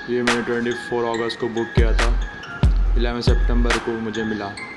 ये मैंने 24 अगस्त को बुक किया था, 11 सितंबर को मुझे मिला।